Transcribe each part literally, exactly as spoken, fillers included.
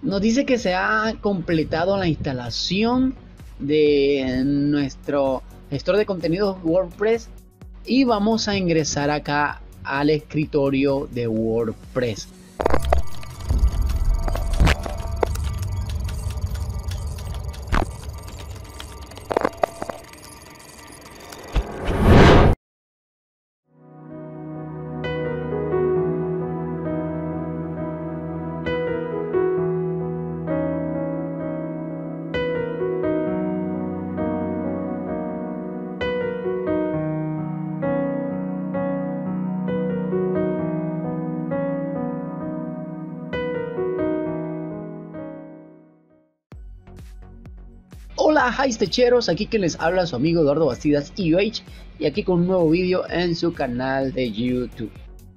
Nos dice que se ha completado la instalación de nuestro gestor de contenidos WordPress y vamos a ingresar acá al escritorio de WordPress. Hola Hightecheros, aquí que les habla su amigo Eduardo Bastidas E U H y aquí con un nuevo vídeo en su canal de YouTube.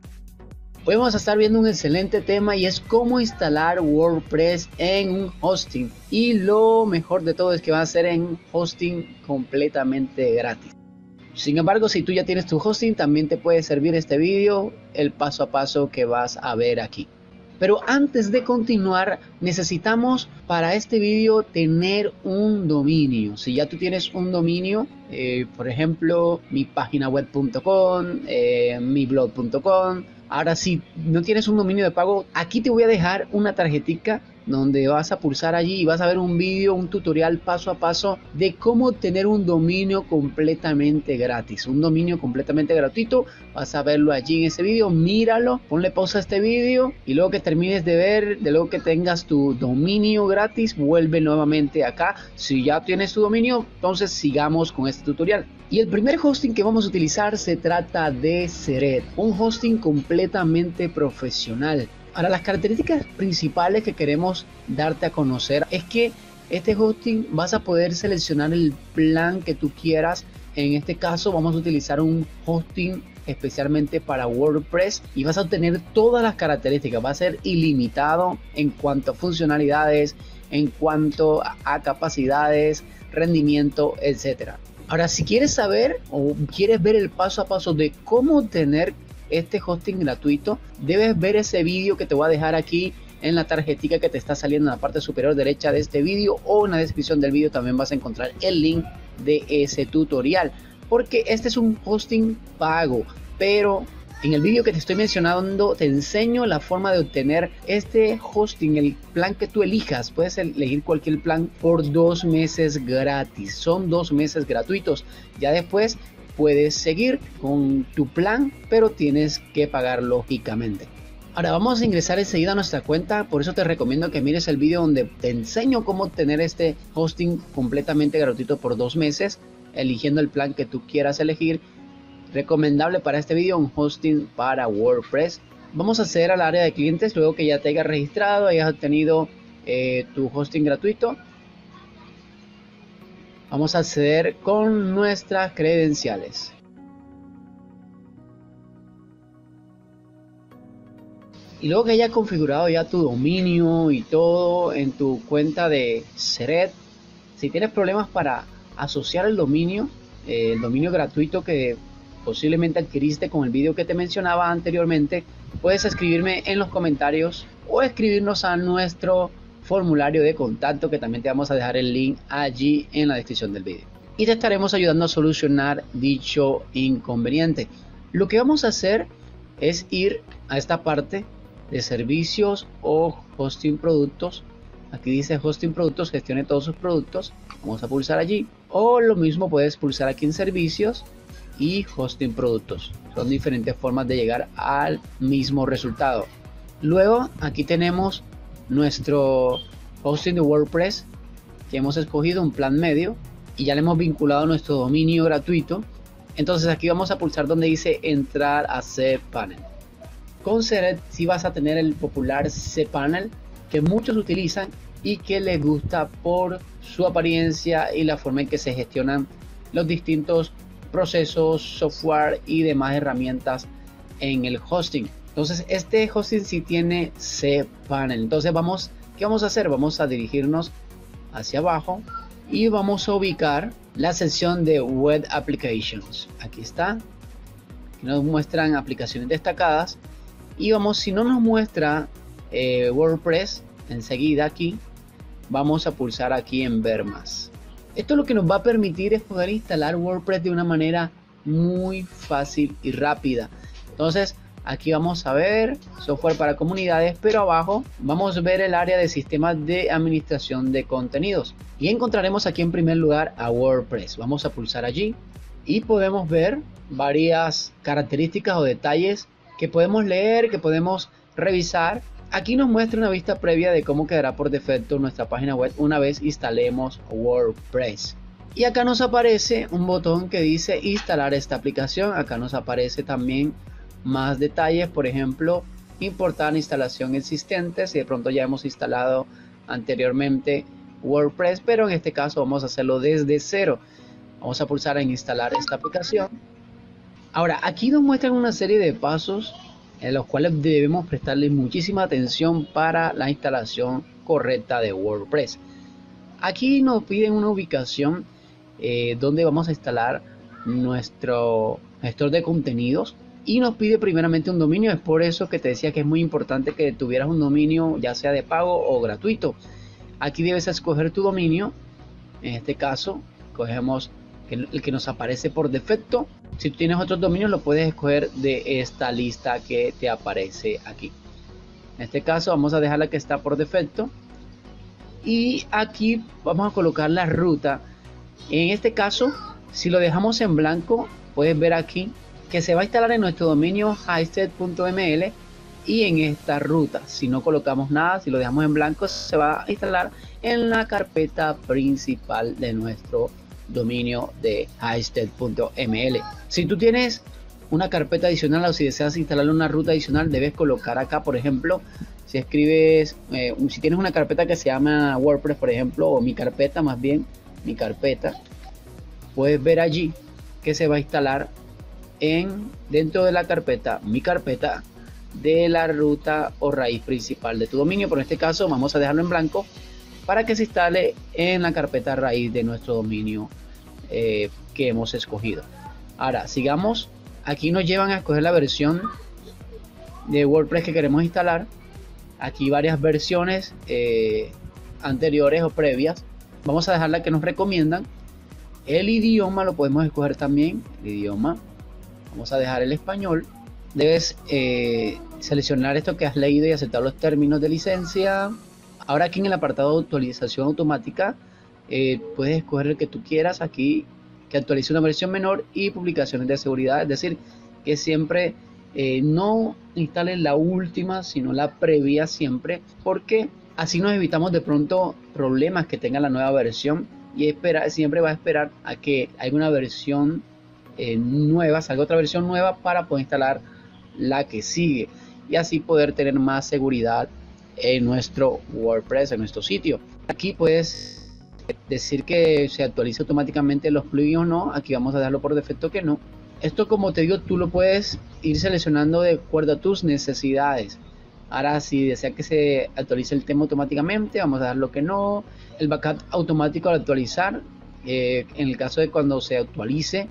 Hoy vamos a estar viendo un excelente tema y es cómo instalar WordPress en un hosting, y lo mejor de todo es que va a ser en hosting completamente gratis. Sin embargo, si tú ya tienes tu hosting, también te puede servir este vídeo, el paso a paso que vas a ver aquí. Pero antes de continuar, necesitamos para este vídeo tener un dominio. Si ya tú tienes un dominio, eh, por ejemplo, mi página web punto com, eh, mi blog punto com. Ahora, si no tienes un dominio de pago, aquí te voy a dejar una tarjetica donde vas a pulsar allí y vas a ver un vídeo, un tutorial paso a paso de cómo tener un dominio completamente gratis, un dominio completamente gratuito. Vas a verlo allí en ese vídeo, míralo, ponle pausa a este vídeo y luego que termines de ver, de luego que tengas tu dominio gratis, vuelve nuevamente acá. Si ya tienes tu dominio, entonces sigamos con este tutorial. Y el primer hosting que vamos a utilizar se trata de Seret, un hosting completamente profesional. Ahora, las características principales que queremos darte a conocer es que este hosting vas a poder seleccionar el plan que tú quieras. En este caso vamos a utilizar un hosting especialmente para WordPress y vas a obtener todas las características. Va a ser ilimitado en cuanto a funcionalidades, en cuanto a capacidades, rendimiento, etcétera. Ahora, si quieres saber o quieres ver el paso a paso de cómo obtener este hosting gratuito, debes ver ese vídeo que te voy a dejar aquí en la tarjetita que te está saliendo en la parte superior derecha de este vídeo, o en la descripción del vídeo también vas a encontrar el link de ese tutorial, porque este es un hosting pago. Pero en el vídeo que te estoy mencionando te enseño la forma de obtener este hosting, el plan que tú elijas. Puedes elegir cualquier plan por dos meses gratis, son dos meses gratuitos. Ya después puedes seguir con tu plan, pero tienes que pagar lógicamente. Ahora vamos a ingresar enseguida a nuestra cuenta, por eso te recomiendo que mires el vídeo donde te enseño cómo obtener este hosting completamente gratuito por dos meses, eligiendo el plan que tú quieras elegir. Recomendable para este vídeo un hosting para WordPress. Vamos a acceder al área de clientes luego que ya te hayas registrado, hayas obtenido eh, tu hosting gratuito. Vamos a acceder con nuestras credenciales. Y luego que hayas configurado ya tu dominio y todo en tu cuenta de Seret, si tienes problemas para asociar el dominio, eh, el dominio gratuito que posiblemente adquiriste con el vídeo que te mencionaba anteriormente, puedes escribirme en los comentarios o escribirnos a nuestro formulario de contacto, que también te vamos a dejar el link allí en la descripción del vídeo, y te estaremos ayudando a solucionar dicho inconveniente. Lo que vamos a hacer es ir a esta parte de servicios o hosting productos. Aquí dice hosting productos, gestione todos sus productos. Vamos a pulsar allí, o lo mismo puedes pulsar aquí en servicios y hosting productos. Son diferentes formas de llegar al mismo resultado. Luego aquí tenemos nuestro hosting de WordPress, que hemos escogido un plan medio y ya le hemos vinculado nuestro dominio gratuito. Entonces aquí vamos a pulsar donde dice entrar a cPanel. Con Seret si vas a tener el popular cPanel que muchos utilizan y que les gusta por su apariencia y la forma en que se gestionan los distintos procesos, software y demás herramientas en el hosting. Entonces este hosting sí tiene cPanel. Entonces vamos, ¿qué vamos a hacer? Vamos a dirigirnos hacia abajo y vamos a ubicar la sección de Web Applications. Aquí está. Aquí nos muestran aplicaciones destacadas y vamos, si no nos muestra eh, WordPress, enseguida aquí vamos a pulsar aquí en ver más. Esto lo que nos va a permitir es poder instalar WordPress de una manera muy fácil y rápida. Entonces aquí vamos a ver software para comunidades, pero abajo vamos a ver el área de sistemas de administración de contenidos y encontraremos aquí en primer lugar a WordPress. Vamos a pulsar allí y podemos ver varias características o detalles que podemos leer, que podemos revisar. Aquí nos muestra una vista previa de cómo quedará por defecto nuestra página web una vez instalemos WordPress. Y acá nos aparece un botón que dice instalar esta aplicación. Acá nos aparece también más detalles, por ejemplo, importar instalación existente, si de pronto ya hemos instalado anteriormente WordPress, pero en este caso vamos a hacerlo desde cero. Vamos a pulsar en instalar esta aplicación. Ahora, aquí nos muestran una serie de pasos en los cuales debemos prestarle muchísima atención para la instalación correcta de WordPress. Aquí nos piden una ubicación eh, donde vamos a instalar nuestro gestor de contenidos y nos pide primeramente un dominio. Es por eso que te decía que es muy importante que tuvieras un dominio ya sea de pago o gratuito. Aquí debes escoger tu dominio. En este caso cogemos el que nos aparece por defecto. Si tú tienes otros dominios lo puedes escoger de esta lista que te aparece aquí. En este caso vamos a dejar la que está por defecto y aquí vamos a colocar la ruta. En este caso, si lo dejamos en blanco, puedes ver aquí que se va a instalar en nuestro dominio hosted punto m l y en esta ruta. Si no colocamos nada, si lo dejamos en blanco, se va a instalar en la carpeta principal de nuestro dominio de hosted punto m l. Si tú tienes una carpeta adicional o si deseas instalarle una ruta adicional, debes colocar acá, por ejemplo, si escribes, eh, si tienes una carpeta que se llama WordPress, por ejemplo, o mi carpeta, más bien, mi carpeta, puedes ver allí que se va a instalar en dentro de la carpeta, mi carpeta, de la ruta o raíz principal de tu dominio. Por este caso vamos a dejarlo en blanco para que se instale en la carpeta raíz de nuestro dominio eh, que hemos escogido. Ahora sigamos. Aquí nos llevan a escoger la versión de WordPress que queremos instalar. Aquí varias versiones eh, anteriores o previas. Vamos a dejar la que nos recomiendan. El idioma lo podemos escoger también. El idioma. Vamos a dejar el español. Debes eh, seleccionar esto que has leído y aceptar los términos de licencia. Ahora aquí en el apartado de actualización automática eh, puedes escoger el que tú quieras. Aquí que actualice una versión menor y publicaciones de seguridad. Es decir, que siempre eh, no instales la última sino la previa siempre, porque así nos evitamos de pronto problemas que tenga la nueva versión y espera, siempre va a esperar a que haya una versión eh, nueva, salga otra versión nueva para poder instalar la que sigue y así poder tener más seguridad en nuestro WordPress, en nuestro sitio. Aquí puedes decir que se actualice automáticamente los plugins o no. Aquí vamos a dejarlo por defecto que no. Esto, como te digo, tú lo puedes ir seleccionando de acuerdo a tus necesidades. Ahora, si desea que se actualice el tema automáticamente, vamos a darlo que no. El backup automático al actualizar, eh, en el caso de cuando se actualice,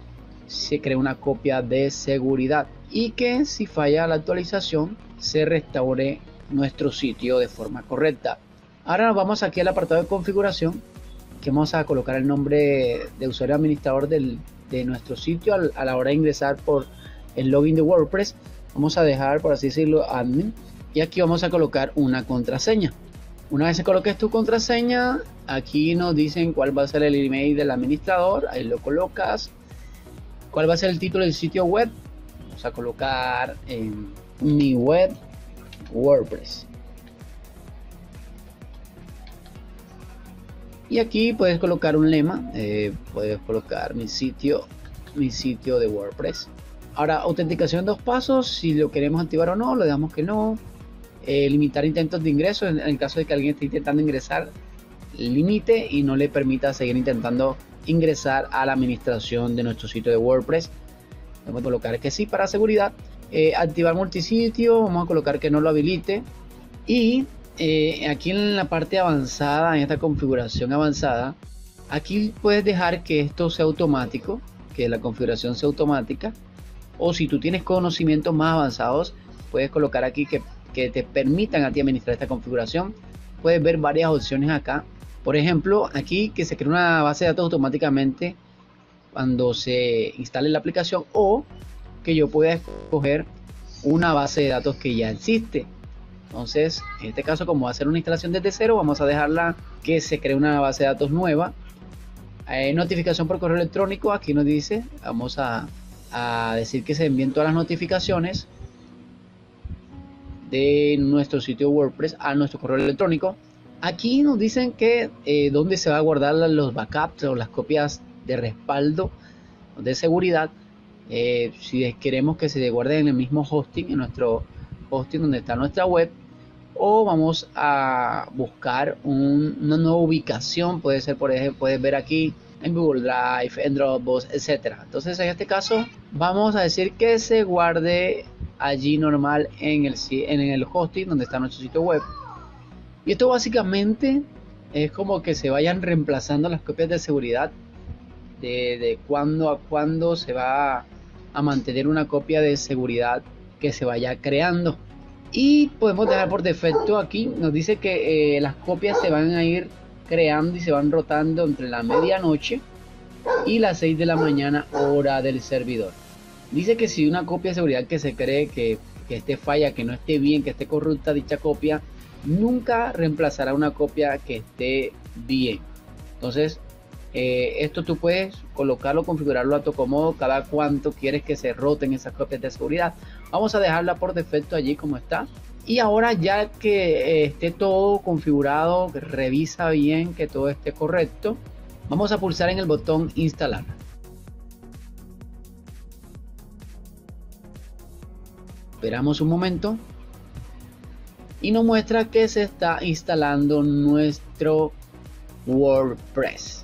se crea una copia de seguridad y que si falla la actualización se restaure nuestro sitio de forma correcta. Ahora nos vamos aquí al apartado de configuración, que vamos a colocar el nombre de usuario administrador del, de nuestro sitio al, a la hora de ingresar por el login de WordPress. Vamos a dejar, por así decirlo, admin, y aquí vamos a colocar una contraseña. Una vez que coloques tu contraseña, aquí nos dicen cuál va a ser el email del administrador, ahí lo colocas. Cuál va a ser el título del sitio web, vamos a colocar en mi web WordPress. Y aquí puedes colocar un lema, eh, puedes colocar mi sitio, mi sitio de WordPress. Ahora, autenticación dos pasos, si lo queremos activar o no, lo dejamos que no. Eh, limitar intentos de ingreso, en, en el caso de que alguien esté intentando ingresar, limite y no le permita seguir intentando ingresar a la administración de nuestro sitio de WordPress. Vamos a colocar que sí para seguridad. Eh, activar multisitio, vamos a colocar que no lo habilite. Y eh, aquí en la parte avanzada, en esta configuración avanzada, aquí puedes dejar que esto sea automático, que la configuración sea automática, o si tú tienes conocimientos más avanzados, puedes colocar aquí que, que te permitan a ti administrar esta configuración. puedes ver varias opciones acá. Por ejemplo, aquí que se crea una base de datos automáticamente cuando se instale la aplicación, o que yo pueda escoger una base de datos que ya existe. Entonces, en este caso, como va a ser una instalación desde cero, vamos a dejarla que se cree una base de datos nueva. Eh, notificación por correo electrónico, aquí nos dice, vamos a, a decir que se envíen todas las notificaciones de nuestro sitio WordPress a nuestro correo electrónico. Aquí nos dicen que eh, dónde se va a guardar los backups o las copias de respaldo de seguridad. Eh, si queremos que se guarden en el mismo hosting, en nuestro hosting donde está nuestra web, o vamos a buscar un, una nueva ubicación. Puede ser, por ejemplo, puedes ver aquí en Google Drive, en Dropbox, etcétera. Entonces, en este caso vamos a decir que se guarde allí normal en el, en el hosting donde está nuestro sitio web. Y esto básicamente es como que se vayan reemplazando las copias de seguridad de, de cuándo a cuándo se va a mantener una copia de seguridad que se vaya creando. Y podemos dejar por defecto aquí, nos dice que eh, las copias se van a ir creando y se van rotando entre la medianoche y las seis de la mañana, hora del servidor. Dice que si una copia de seguridad que se cree que, que esté falla, que no esté bien, que esté corrupta dicha copia, nunca reemplazará una copia que esté bien. Entonces eh, esto tú puedes colocarlo, configurarlo a tu acomodo, cada cuánto quieres que se roten esas copias de seguridad. Vamos a dejarla por defecto allí como está. Y ahora, ya que eh, esté todo configurado, revisa bien que todo esté correcto, vamos a pulsar en el botón instalar. Esperamos un momento y nos muestra que se está instalando nuestro WordPress.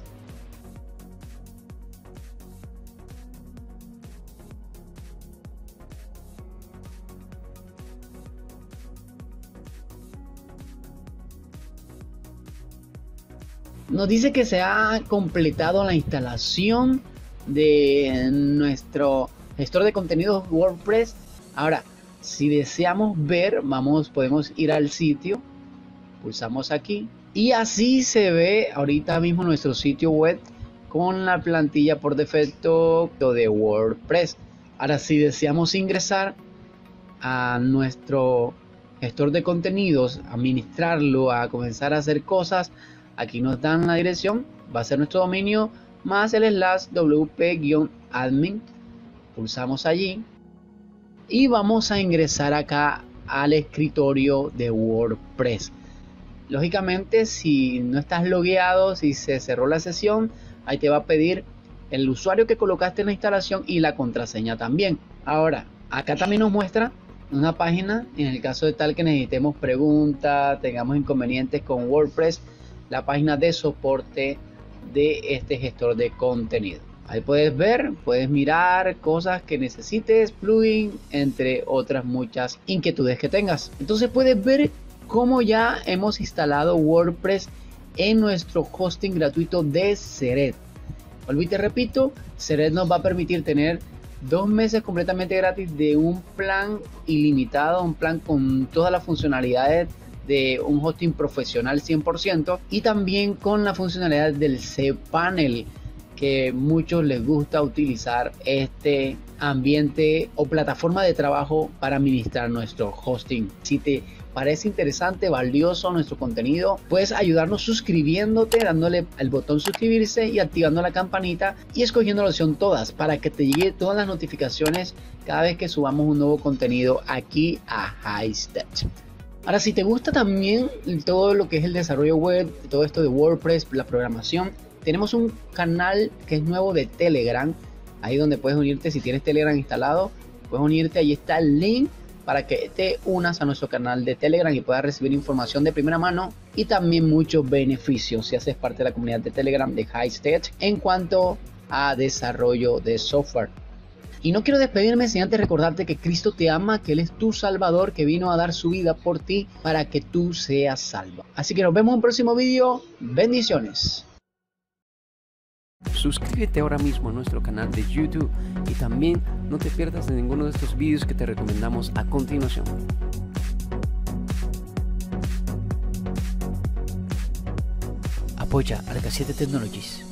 Nos dice que se ha completado la instalación de nuestro gestor de contenidos WordPress. Ahora, si deseamos ver, vamos, podemos ir al sitio, pulsamos aquí y así se ve ahorita mismo nuestro sitio web con la plantilla por defecto de WordPress. Ahora, si deseamos ingresar a nuestro gestor de contenidos, administrarlo, a comenzar a hacer cosas, aquí nos dan la dirección, va a ser nuestro dominio más el slash wp-admin. Pulsamos allí y vamos a ingresar acá al escritorio de WordPress. Lógicamente, si no estás logueado, si se cerró la sesión, ahí te va a pedir el usuario que colocaste en la instalación y la contraseña también. Ahora, acá también nos muestra una página en el caso de tal que necesitemos preguntas, tengamos inconvenientes con WordPress, la página de soporte de este gestor de contenido. Ahí puedes ver, puedes mirar cosas que necesites, plugin, entre otras muchas inquietudes que tengas. Entonces puedes ver cómo ya hemos instalado WordPress en nuestro hosting gratuito de Sered. Vuelvo y te repito, Sered nos va a permitir tener dos meses completamente gratis de un plan ilimitado, un plan con todas las funcionalidades de un hosting profesional cien por ciento y también con la funcionalidad del cPanel, que muchos les gusta utilizar este ambiente o plataforma de trabajo para administrar nuestro hosting. Si te parece interesante, valioso nuestro contenido, puedes ayudarnos suscribiéndote, dándole al botón suscribirse y activando la campanita y escogiendo la opción todas para que te llegue todas las notificaciones cada vez que subamos un nuevo contenido aquí a HighStep. Ahora, si te gusta también todo lo que es el desarrollo web, todo esto de WordPress, la programación, tenemos un canal que es nuevo de Telegram, ahí donde puedes unirte. Si tienes Telegram instalado, puedes unirte, ahí está el link para que te unas a nuestro canal de Telegram y puedas recibir información de primera mano y también muchos beneficios si haces parte de la comunidad de Telegram de HighStep en cuanto a desarrollo de software. Y no quiero despedirme sin antes recordarte que Cristo te ama, que Él es tu Salvador, que vino a dar su vida por ti para que tú seas salvo. Así que nos vemos en un próximo vídeo. Bendiciones. Suscríbete ahora mismo a nuestro canal de YouTube y también no te pierdas de ninguno de estos vídeos que te recomendamos a continuación. Apoya a Arca siete Technologies.